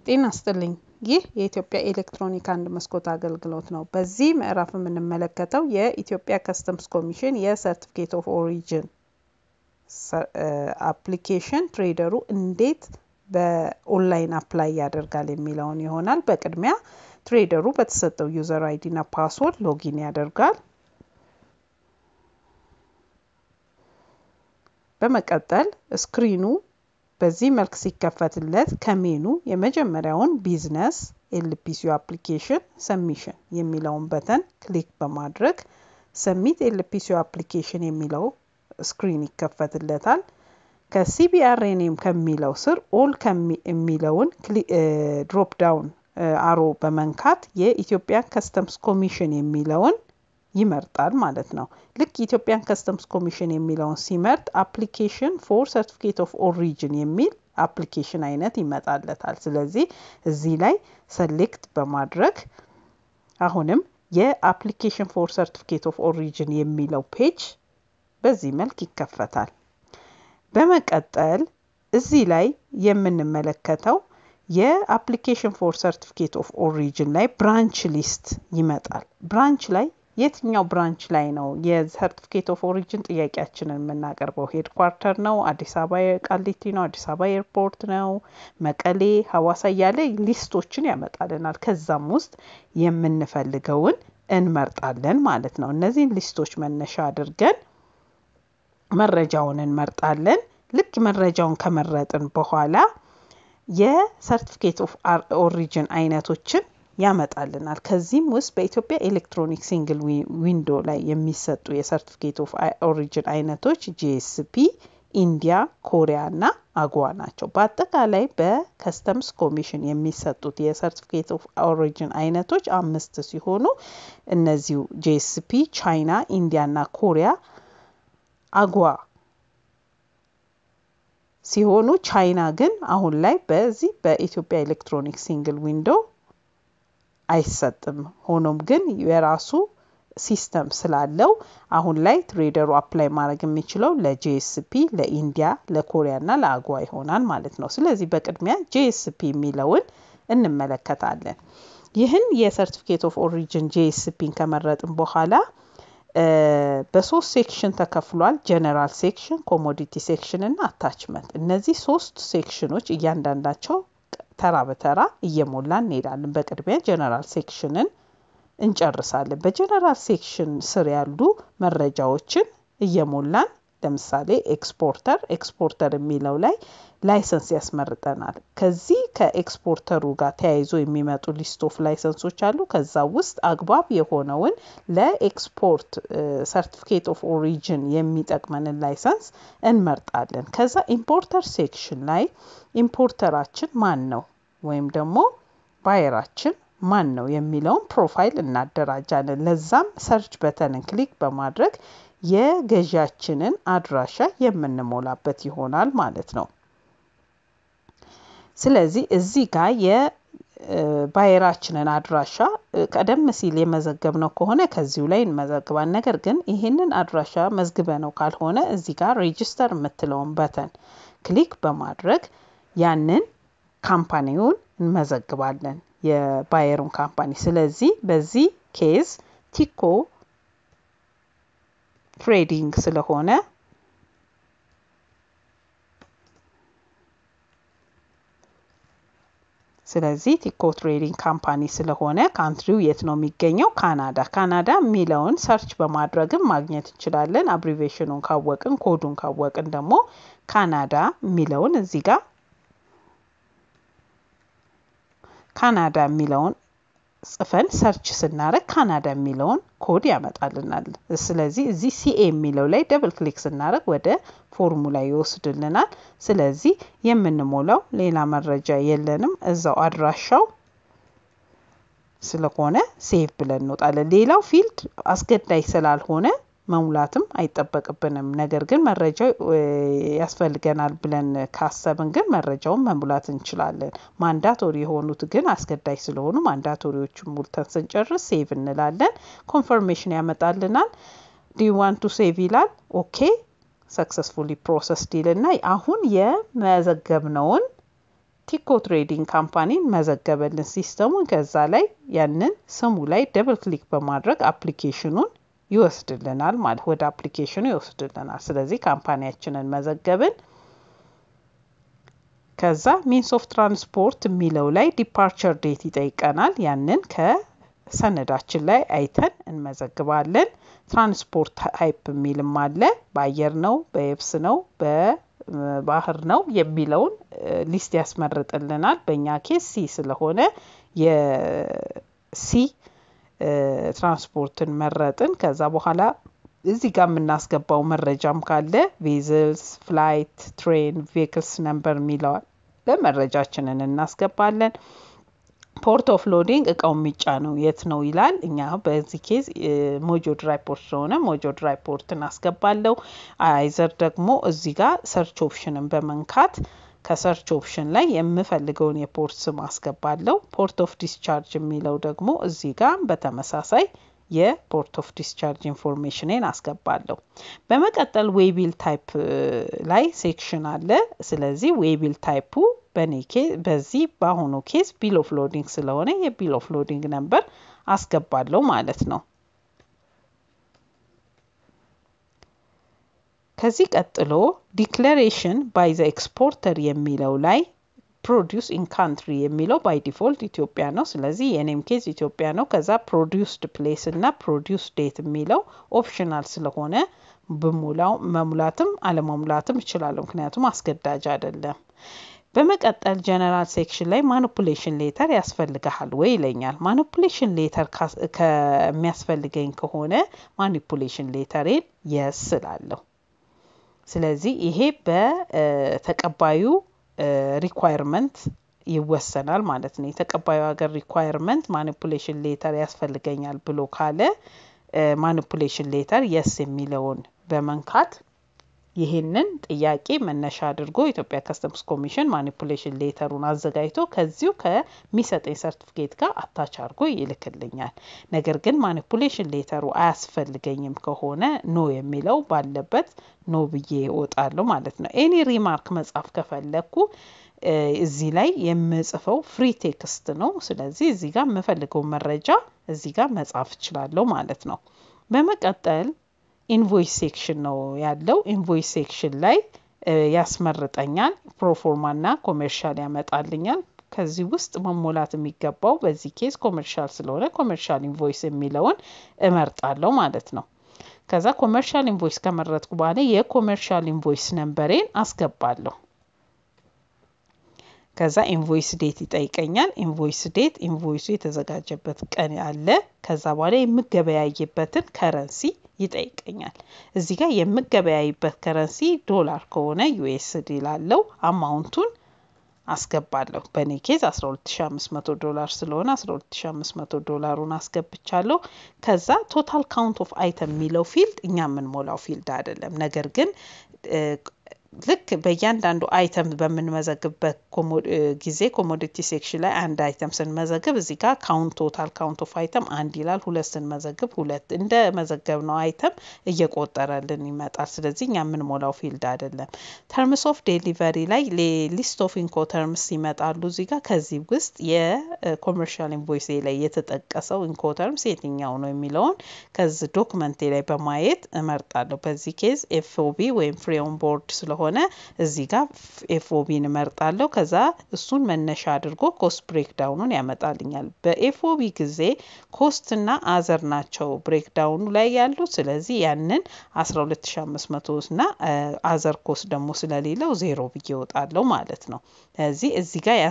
ጤና ይስጥልኝ ይህ የኢትዮጵያ ኤሌክትሮኒክ አንድ መስኮት አገልግሎት ነው በዚህ ምዕራፍ የምንመለከተው የኢትዮጵያ ከስተምስ ኮሚሽን የሰርቲፊኬት ኦፍ ኦሪጅን አፕሊኬሽን ትሬደሩ እንዴት በኦንላይን አፕላይ ያደርጋል የሚለውን ይሆናል በቅድሚያ ትሬደሩ በተሰጠው ዩዘር አይዲ እና ፓስወርድ ሎጊን ያደርጋል በመቀጠል ስክሪኑ በዚህ መልክ ሲከፈትለት ከሜኑ የመጀመሪያውን ቢዝነስ ኤልፒሲዩ አፕሊኬሽን ሰብሚሽን የሚለውን በተን ክሊክ በማድረግ ሰብሚት ኤልፒሲዩ አፕሊኬሽን የሚለው ስክሪን ይከፈትለታል ከሲቢአር ኔም ከሚለው ስር ኦል ከሚለውን ድሮፕ ዳውን አሮ በመንካት የኢትዮጵያ ከስተምስ ኮሚሽን የሚለውን ይመርጣል ማለት ነው ልክ ኢትዮጵያን ከስተምስ ኮሚሽን የሚለውን ሲመርጥ አፕሊኬሽን ፎር ሰርቲፊኬት ኦፍ ኦሪጅን የሚል አፕሊኬሽን አይነት ይመጣለታል ስለዚህ እዚህ ላይ ሴሌክት በማድረግ አሁንም የአፕሊኬሽን ፎር ሰርቲፊኬት ኦፍ ኦሪጅን የሚለው ፔጅ በዚህ መልክ ይከፈታል በመቀጠል እዚህ ላይ የምንመለከተው የአፕሊኬሽን ፎር ሰርቲፊኬት ኦፍ ኦሪጅን ላይ ብራንች ሊስት ይመጣል ብራንች ላይ የትኛው ብራንች ላይ ነው የሰርቲፊኬት ኦፍ ኦሪጅን ጥያቄያችንን የምናቀርበው ሄድኳርተር ነው አዲስ አበባ ቃሊቲ ነው አዲስ አበባ ኤርፖርት ነው መቀሌ ሐዋሳ ያለ ሊስቶችን ያመጣልናል ከዛም ውስጥ የምንፈልገውን እንመርጣለን ማለት ነው እነዚህን ሊስቶች መነሻ አድርገን መረጃውን እንመርጣለን ልክ መረጃውን ከመረጥን በኋላ የሰርቲፊኬት ኦፍ ኦሪጅን አይነቶችን ያመጣልናል ከዚህም ውስጥ በኢትዮጵያ ኤሌክትሮኒክ ሲንግል ዊንዶ ላይ የሚሰጡ የሰርቲፊኬት ኦፍ ኦሪጅን አይነቶች ጂኤስፒ ኢንዲያ ኮሪያ እና አግዋ ናቸው በአጠቃላይ በከስተምስ ኮሚሽን የሚሰጡት የሰርቲፊኬት ኦፍ ኦሪጅን አይነቶች 5 ሲሆኑ እነዚሁ ጂኤስፒ ቻይና ኢንዲያ እና ኮሪያ አግዋ ሲሆኑ ቻይና ግን አሁን ላይ በዚህ በኢትዮጵያ ኤሌክትሮኒክ ሲንግል ዊንዶ አይሰጥም ሆኖም ግን የራሱ ሲስተም ስላለው አሁን ላይ ትሬደሩ አፕላይ ማድረግ የሚችለው ለጂኤስፒ ለኢንዲያ ለኮሪያ እና ለአግዋ ይሆናል ማለት ነው ስለዚህ በቅድሚያ ጂኤስፒ የሚለውን እንመለከታለን ይህን የሰርቲፊኬት ኦፍ ኦሪጅን ጂኤስፒን ከመረጥን በኋላ በሶስት ሴክሽን ተከፍሏል ጀነራል ሴክሽን ኮሞዲቲ ሴክሽን እና አታችመንት እነዚህ ሶስት ሴክሽኖች እያንዳንዳቸው ተራ በተራ እየሞላን እንሄዳለን በቅድሚያ ጀነራል ሴክሽንን እንጨርሳለን በጀነራል ሴክሽን ስር ያሉ መረጃዎችን እየሞላን ለምሳሌ ኤክስፖርተር የሚለው ላይ ላይሰንስ ያስመርጠናል ከዚህ ከኤክስፖርተሩ ጋር ተያይዞ የሚመጡ ሊስት ኦፍ ላይሰንሶች አሉ ከዛ ውስጥ አግባብ የሆነውን ለኤክስፖርት ሰርቲፊኬት ኦፍ ኦሪጅን የሚጠቅመንን ላይሰንስ እንመርጣለን ከዛ ኢምፖርተር ሴክሽን ላይ ኢምፖርተራችን ማን ነው ወይም ደግሞ ባየራችን ማን ነው የሚለውን ፕሮፋይል እናደራጃለን ለዛም ሰርች በተንን ክሊክ በማድረግ የገዢያችንን አድራሻ የምንሞላበት ይሆናል ማለት ነው ስለዚህ እዚህ ጋር የባየራችንን አድራሻ ቀደም ሲል የመዘገብነው ከሆነ ከዚሁ ላይ እንመዘግባለን ነገር ግን ይሄንን አድራሻ መዝግበነው ካልሆነ እዚህ ጋር ሬጂስተር የምትለውን በተን ክሊክ በማድረግ ያንን ካምፓኒውን እንመዘግባለን የባየሩን ካምፓኒ ስለዚህ በዚህ ኬዝ ቲኮ ትሬዲንግ ስለሆነ ስለዚህ ቲኮ ትሬዲንግ ካምፓኒ ስለሆነ ካንትሪው የት ነው የሚገኘው ካናዳ የሚለውን ሰርች በማድረግም ማግኘት እንችላለን አብሪቬሽኑን ካወቅን ኮዱን ካወቅን ደግሞ ካናዳ የሚለውን እዚህ ጋር ካናዳ የሚለውን ጽፈን ሰርች ስናረግ ካናዳ የሚለውን ኮድ ያመጣልናል ስለዚህ እዚህ ሲኤ የሚለው ላይ ደብል ክሊክ ስናረግ ወደ ፎርሙላ ይወስድልናል ስለዚህ የምንሞላው ሌላ መረጃ የለንም እዛው አድራሻው ስለሆነ ሴቭ ብለን እንወጣለን ሌላው ፊልድ አስገዳጅ ስላልሆነ መሙላትም አይጠበቅብንም ነገር ግን መረጃው ያስፈልገናል ብለን ካሰብን ግን መረጃውን መሙላት እንችላለን ማንዳቶሪ የሆኑት ግን አስገዳጅ ስለሆኑ ማንዳቶሪዎቹን ሙልተን ስንጨርስ ሴቭ እንላለን ኮንፈርሜሽን ያመጣልናል do you want to save ይላል ኦኬ successfully processed ይልና አሁን የመዘገብነውን ቲኮ ትሬዲንግ ካምፓኒን መዘገበልን ሲስተሙን ከዛ ላይ ያንን ስሙ ላይ ደብል ክሊክ በማድረግ አፕሊኬሽኑን ይወስድልናል ማለት ወደ አፕሊኬሽኑ ይወስድልናል ስለዚህ ካምፓኒያችንን መዘገብን ከዛ ሚንስ ኦፍ ትራንስፖርት የሚለው ላይ ዲፓርቸር ዴት ይጠይቀናል ያንን ከሰነዳችን ላይ አይተን እንመዘግባለን ትራንስፖርት ታይፕ የሚልም አለ በአየር ነው በየብስ ነው በባህር ነው የሚለውን ሊስት ያስመርጥልናል በእኛ ኬስ ሲ ስለሆነ የሲ ትራንስፖርትን መረጥን ከዛ በኋላ እዚህ ጋር የምናስገባው መረጃም ካለ ቪዝልስ ፍላይት ትሬን ቬሂክልስ ነምበር የሚለዋል ለመረጃችንን እናስገባለን ፖርት ኦፍ ሎዲንግ እቃው የሚጫነው የት ነው ይላል እኛ በዚህ ኬዝ ሞጆ ድራይ ፖርት ስለሆነ ሞጆ ድራይ ፖርትን አስገባለሁ አይዘር ደግሞ እዚህ ጋር ሰርች ኦፕሽንን በመንካት ከሰርች ኦፕሽን ላይ የምፈልገውን የፖርት ስም አስገባለሁ ፖርት ኦፍ ዲስቻርጅ የሚለው ደግሞ እዚህ ጋር በተመሳሳይ የፖርት ኦፍ ዲስቻርጅ ኢንፎርሜሽንን አስገባለሁ በመቀጠል ዌይቢል ታይፕ ላይ ሴክሽን አለ ስለዚህ ዌይቢል ታይፑ በዚህ በአሁኑ ኬስ ቢል ኦፍ ሎዲንግ ስለሆነ የቢል ኦፍ ሎዲንግ ነምበር አስገባለሁ ማለት ነው ከዚህ ቀጥሎ ዲክለሬሽን ባይ ዘ ኤክስፖርተር የሚለው ላይ ፕሮዲዩስ ኢን ካንትሪ የሚለው ባይ ዲፎልት ኢትዮጵያ ነው ስለዚህ የኔም ኬዝ ኢትዮጵያ ነው ከዛ ፕሮዲዩስድ ፕሌስ እና ፕሮዲዩስ ዴት የሚለው ኦፕሽናል ስለሆነ በሙላው መሙላትም አለመሙላትም ይችላል ምክንያቱም አስገዳጅ አይደለም በመቀጠል ጀነራል ሴክሽን ላይ ማኒፑሌሽን ሌተር ያስፈልጋል ወይ ይለኛል ማኒፑሌሽን ሌተር ከሚያስፈልገኝ ከሆነ ማኒፑሌሽን ሌተርን yes እላለሁ ስለዚህ ይሄ በተቀባዩ ሪኳየርመንት ይወሰናል ማለት ነው የተቀባዩ ሀገር ሪኳየርመንት ማኒፑሌሽን ሌተር ያስፈልገኛል ብሎ ካለ ማኒፑሌሽን ሌተር yes የሚለውን በመንካት ይሄንን ጥያቄ መነሻ አድርጎ ኢትዮጵያ ከስተምስ ኮሚሽን ማኒፑሌሽን ሌተሩን አዘጋጅቶ ከዚሁ ከሚሰጠኝ ሰርቲፊኬት ጋር አታች አድርጎ ይልክልኛል ነገር ግን ማኒፑሌሽን ሌተሩ አያስፈልገኝም ከሆነ ኖ የሚለው ባለበት ኖ ብዬ እወጣለሁ ማለት ነው ኤኒ ሪማርክ መጻፍ ከፈለኩ እዚህ ላይ የምጽፈው ፍሪ ቴክስት ነው ስለዚህ እዚህ ጋር የምፈልገው መረጃ እዚህ ጋር መጻፍ እችላለሁ ማለት ነው በመቀጠል ኢንቮይስ ሴክሽን ነው ያለው ኢንቮይስ ሴክሽን ላይ ያስመርጠኛል ፕሮፎርማ እና ኮሜርሻል ያመጣልኛል ከዚህ ውስጥ መሞላት የሚገባው በዚህ ኬዝ ኮሜርሻል ስለሆነ ኮሜርሻል ኢንቮይስ የሚለውን እመርጣለሁ ማለት ነው ከዛ ኮሜርሻል ኢንቮይስ ከመረጥኩ በኋላ የኮሜርሻል ኢንቮይስ ነምበሬን አስገባለሁ ከዛ ኢንቮይስ ዴት ይጠይቀኛል ኢንቮይስ ዴት ኢንቮይሱ የተዘጋጀበት ቀን አለ ከዛ በኋላ የምገበያይበትን ከረንሲ ይጠይቀኛል እዚህ ጋር የምገበያይበት ከረንሲ ዶላር ከሆነ ዩኤስዲ ላለው አማውንቱን አስገባለሁ በኔ ኬዝ $12500 ስለሆነ $12500ን አስገብቻለሁ ከዛ ቶታል ካውንት ኦፍ አይተም የሚለው ፊልድ እኛ ምን ሞላው ፊልድ አይደለም ነገር ግን ልክ በእያንዳንዱ አይተም በመንመዘግበት ጊዜ ኮሞዲቲ ሴክሽን ላይ አንድ አይተም ስንመዘግብ እዚህ ጋር ቶታል ካውንት ኦፍ አይተም አንድ ይላል ሁለት ስንመዘግብ ሁለት እንደ መዘገብነው አይተም እየቆጠረልን ይመጣል ስለዚህ እኛ ምን ሞላው ፊልድ አይደለም ተርምስ ኦፍ ዴሊቨሪ ላይ ሊስት ኦፍ ኢንኮተርምስ ይመጣሉ እዚህ ጋር ከዚህ ውስጥ የኮመርሻል ኢንቮይስ ላይ የተጠቀሰው ኢንኮተርምስ የትኛው ነው የሚለውን ከዚህ ዶክመንት ላይ በማየት እመርጣለሁ በዚህ ኬዝ ኤፍኦቢ ወይም ፍሪ ኦን ቦርድ ስለሆነ እዚህ ጋር ኤፍኦቢን እመርጣለሁ ከዛ እሱን መነሻ አድርጎ ኮስት ብሬክዳውኑን ያመጣልኛል በኤፍኦቢ ጊዜ ኮስት እና አዘር ናቸው ብሬክዳውኑ ላይ ያሉት ስለዚህ ያንን 12500 እና አዘር ኮስት ደግሞ ስለሌለው 0 ብዬ እወጣለሁ ማለት ነው ስለዚህ እዚህ ጋር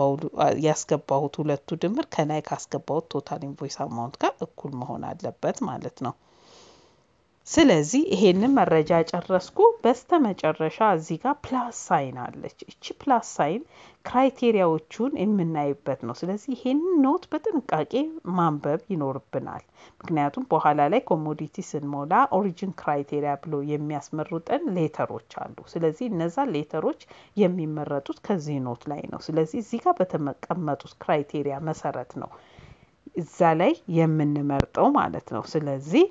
ያስገባሁት ሁለቱ ድምር ከላይ ካስገባሁት ቶታል ኢንቮይስ አማውንት ጋር እኩል መሆን አለበት ማለት ነው ስለዚህ ይሄንን መረጃ ጨረስኩ በስተመጨረሻ እዚህ ጋር ፕላስ ሳይን አለች እቺ ፕላስ ሳይን ክራይቴሪያዎቹን የምናይበት ነው ስለዚህ ይሄንን ኖት በጥንቃቄ ማንበብ ይኖርብናል ምክንያቱም በኋላ ላይ ኮሞዲቲ ስንሞላ ኦሪጂን ክራይቴሪያ ብሎ የሚያስመርጡን ሌተሮች አሉ ስለዚህ እነዛ ሌተሮች የሚመረጡት ከዚህ ኖት ላይ ነው ስለዚህ እዚህ ጋር በተቀመጡት ክራይቴሪያ መሰረት ነው እዛ ላይ የምንመርጠው ማለት ነው ስለዚህ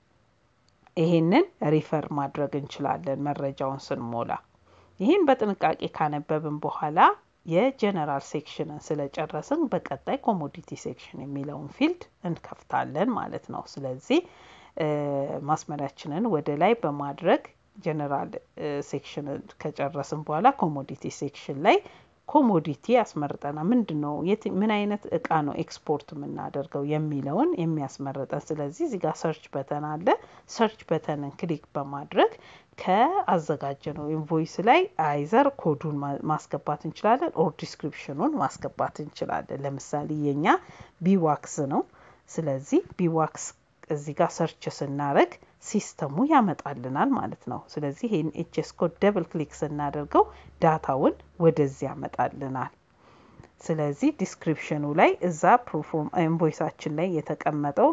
ይሄንን ሪፈር ማድረግ እንችላለን መረጃውን ስንሞላ ይሄን በጥንቃቄ ካነበብን በኋላ የጀነራል ሴክሽንን ስለጨረስን በቀጣይ ኮሞዲቲ ሴክሽን የሚለውን ፊልድ እንከፍታለን ማለት ነው። ስለዚህ ማስመሪያችንን ወደ ላይ በማድረግ ጀነራል ሴክሽንን ከጨረስን በኋላ ኮሞዲቲ ሴክሽን ላይ ኮሞዲቲ ያስመርጠናል። ምንድነው ምን አይነት እቃ ነው ኤክስፖርት የምናደርገው የሚለውን የሚያስመርጠን። ስለዚህ እዚህ ጋር ሰርች በተን አለ። ሰርች በተንን ክሊክ በማድረግ ከአዘጋጀነው ኢንቮይስ ላይ አይዘር ኮዱን ማስገባት እንችላለን ኦር ዲስክሪፕሽኑን ማስገባት እንችላለን። ለምሳሌ የኛ ቢዋክስ ነው። ስለዚህ ቢዋክስ እዚህ ጋር ሰርች ስናደርግ ሲስተሙ ያመጣልናል ማለት ነው። ስለዚህ ይሄን ኤችኤስ ኮድ ደብል ክሊክ ስናደርገው ዳታውን ወደዚህ ያመጣልናል። ስለዚህ ዲስክሪፕሽኑ ላይ እዛ ፕሮፎርም ኢንቮይሳችን ላይ የተቀመጠው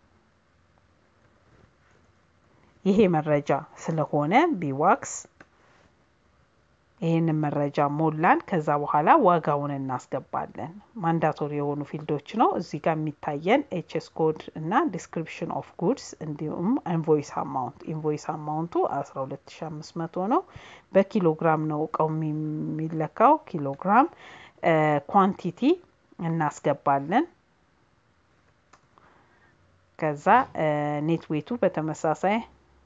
ይሄ መረጃ ስለሆነ ቢዋክስ ይሄንን መረጃ ሞላን። ከዛ በኋላ ዋጋውን እናስገባለን። ማንዳቶሪ የሆኑ ፊልዶች ነው እዚህ ጋር የሚታየን ኤችኤስ ኮድ እና ዲስክሪፕሽን ኦፍ ጉድስ እንዲሁም ኢንቮይስ አማውንቱ 12500 ነው። በኪሎግራም ነው እቃው የሚለካው ኪሎግራም። ኳንቲቲ እናስገባለን። ከዛ ኔት ዌቱ በተመሳሳይ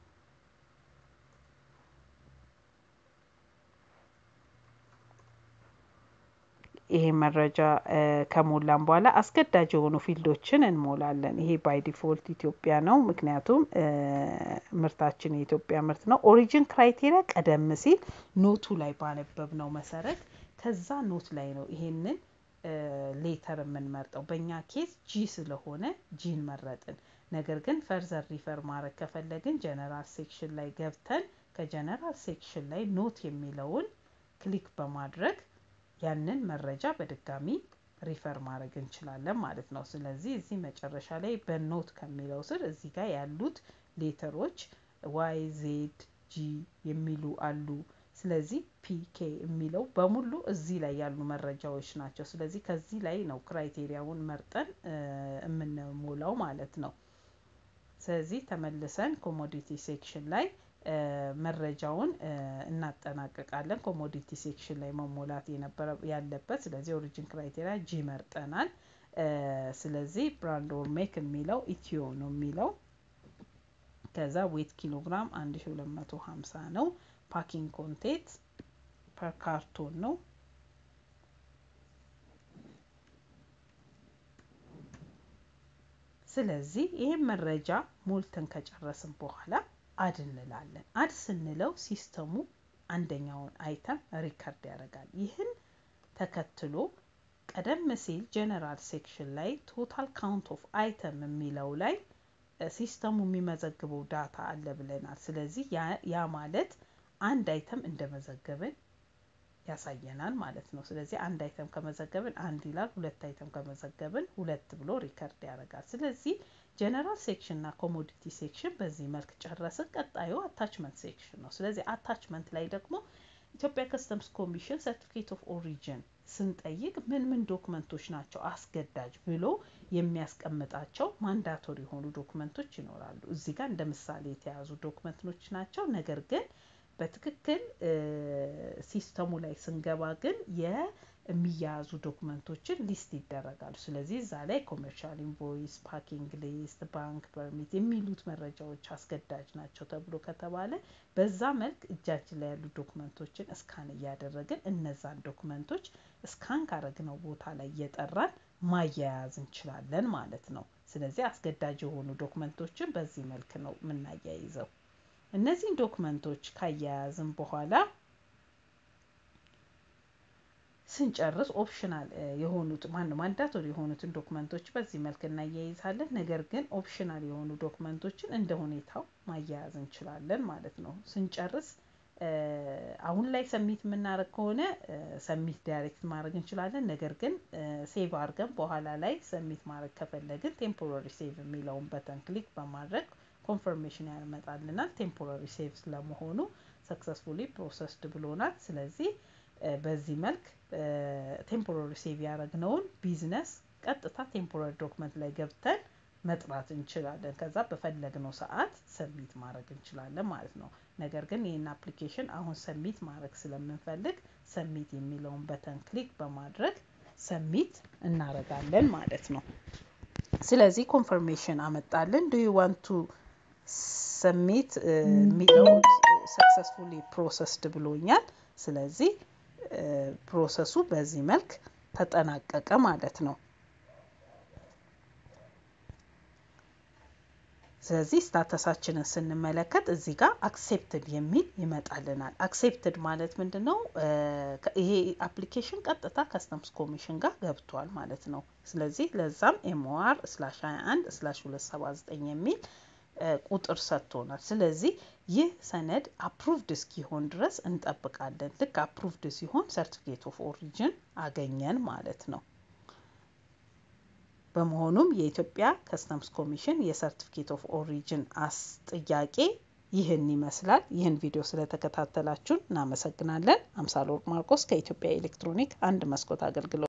ይሄ መረጃ ከሞላን በኋላ አስገዳጅ የሆኑ ፊልዶችን እንሞላለን። ይሄ ባይ ዲፎልት ኢትዮጵያ ነው፣ ምክንያቱም ምርታችን የኢትዮጵያ ምርት ነው። ኦሪጂን ክራይቴሪያ ቀደም ሲል ኖቱ ላይ ባነበብነው መሰረት ከዛ ኖት ላይ ነው ይሄንን ሌተር የምንመርጠው። በእኛ ኬስ ጂ ስለሆነ ጂን መረጥን። ነገር ግን ፈርዘር ሪፈር ማድረግ ከፈለግን ጀነራል ሴክሽን ላይ ገብተን ከጀነራል ሴክሽን ላይ ኖት የሚለውን ክሊክ በማድረግ ያንን መረጃ በድጋሚ ሪፈር ማድረግ እንችላለን ማለት ነው። ስለዚህ እዚህ መጨረሻ ላይ በኖት ከሚለው ስር እዚህ ጋር ያሉት ሌተሮች ዋይ ዜድ ጂ የሚሉ አሉ። ስለዚህ ፒኬ የሚለው በሙሉ እዚህ ላይ ያሉ መረጃዎች ናቸው። ስለዚህ ከዚህ ላይ ነው ክራይቴሪያውን መርጠን የምንሞላው ማለት ነው። ስለዚህ ተመልሰን ኮሞዲቲ ሴክሽን ላይ መረጃውን እናጠናቀቃለን። ኮሞዲቲ ሴክሽን ላይ መሞላት ያለበት ስለዚህ ኦሪጂን ክራይቴሪያ ጂ መርጠናል። ስለዚህ ብራንድ ኦር ሜክ የሚለው ኢትዮ ነው የሚለው። ከዛ ዌት ኪሎግራም 1250 ነው። ፓኪንግ ኮንቴንት ፐር ካርቶን ነው። ስለዚህ ይሄን መረጃ ሞልተን ከጨረስን በኋላ አድ እንላለን። አድ ስንለው ሲስተሙ አንደኛውን አይተም ሪከርድ ያደርጋል። ይህን ተከትሎ ቀደም ሲል ጀነራል ሴክሽን ላይ ቶታል ካውንት ኦፍ አይተም የሚለው ላይ ሲስተሙ የሚመዘግበው ዳታ አለ ብለናል። ስለዚህ ያ ማለት አንድ አይተም እንደመዘገብን ያሳየናል ማለት ነው። ስለዚህ አንድ አይተም ከመዘገብን አንድ ይላል፣ ሁለት አይተም ከመዘገብን ሁለት ብሎ ሪከርድ ያደርጋል። ስለዚህ ጀነራል ሴክሽን እና ኮሞዲቲ ሴክሽን በዚህ መልክ ጨረስን። ቀጣዩ አታችመንት ሴክሽን ነው። ስለዚህ አታችመንት ላይ ደግሞ ኢትዮጵያ ከስተምስ ኮሚሽን ሰርቲፊኬት ኦፍ ኦሪጂን ስንጠይቅ ምን ምን ዶክመንቶች ናቸው አስገዳጅ ብሎ የሚያስቀምጣቸው ማንዳቶሪ የሆኑ ዶክመንቶች ይኖራሉ። እዚህ ጋር እንደ ምሳሌ የተያዙ ዶክመንቶች ናቸው። ነገር ግን በትክክል ሲስተሙ ላይ ስንገባ ግን የሚያዙ ዶክመንቶችን ሊስት ይደረጋሉ። ስለዚህ እዛ ላይ ኮመርሻል ኢንቮይስ፣ ፓኪንግ ሊስት፣ ባንክ ፐርሚት የሚሉት መረጃዎች አስገዳጅ ናቸው ተብሎ ከተባለ በዛ መልክ እጃችን ላይ ያሉ ዶክመንቶችን እስካን እያደረግን እነዛን ዶክመንቶች እስካን ካረግነው ቦታ ላይ እየጠራን ማያያዝ እንችላለን ማለት ነው። ስለዚህ አስገዳጅ የሆኑ ዶክመንቶችን በዚህ መልክ ነው የምናያይዘው። እነዚህን ዶክመንቶች ካያያዝን በኋላ ስንጨርስ ኦፕሽናል የሆኑት ማንዳቶሪ የሆኑትን ዶክመንቶች በዚህ መልክ እናያይዛለን። ነገር ግን ኦፕሽናል የሆኑ ዶክመንቶችን እንደ ሁኔታው ማያያዝ እንችላለን ማለት ነው። ስንጨርስ አሁን ላይ ሰሚት የምናደርግ ከሆነ ሰሚት ዳይሬክት ማድረግ እንችላለን። ነገር ግን ሴቭ አድርገን በኋላ ላይ ሰሚት ማድረግ ከፈለግን ቴምፖራሪ ሴቭ የሚለውን በተን ክሊክ በማድረግ ኮንፈርሜሽን ያመጣልናል። ቴምፖራሪ ሴቭ ስለመሆኑ ሰክሰስፉሊ ፕሮሰስድ ብሎናል። ስለዚህ በዚህ መልክ ቴምፖራሪ ሴቭ ያደረግነውን ቢዝነስ ቀጥታ ቴምፖራሪ ዶክመንት ላይ ገብተን መጥራት እንችላለን ከዛ በፈለግነው ሰዓት ሰብሚት ማድረግ እንችላለን ማለት ነው ነገር ግን ይሄን አፕሊኬሽን አሁን ሰብሚት ማድረግ ስለምንፈልግ ሰብሚት የሚለውን በተን ክሊክ በማድረግ ሰብሚት እናረጋለን ማለት ነው ስለዚህ ኮንፈርሜሽን አመጣልን do you want to submit የሚለው successfully processed ብሎኛል ስለዚህ ፕሮሰሱ በዚህ መልክ ተጠናቀቀ ማለት ነው ስለዚህ ስታተሳችንን ስንመለከት እዚህ ጋር accepted የሚል ይመጣልናል accepted ማለት ምንድነው ይሄ አፕሊኬሽን ቀጥታ ከስተምስ ኮሚሽን ጋር ገብቷል ማለት ነው ስለዚህ ለዛም MOR/21/279 የሚል ቁጥር ሰጥቶናል ስለዚህ ይህ ሰነድ approved እስኪሆን ድረስ እንጠብቃለን ልክ approved ሲሆን certificate of origin አገኘን ማለት ነው በመሆኑም የኢትዮጵያ ከስተምስ ኮሚሽን የሰርቲፊኬት ኦፍ ኦሪጅን ጥያቄ ይህን ይመስላል ይህን ቪዲዮ ስለተከታተላችሁን እናመሰግናለን አምሳል ወርቅ ማርቆስ ከኢትዮጵያ ኤሌክትሮኒክ አንድ መስኮት አገልግሎት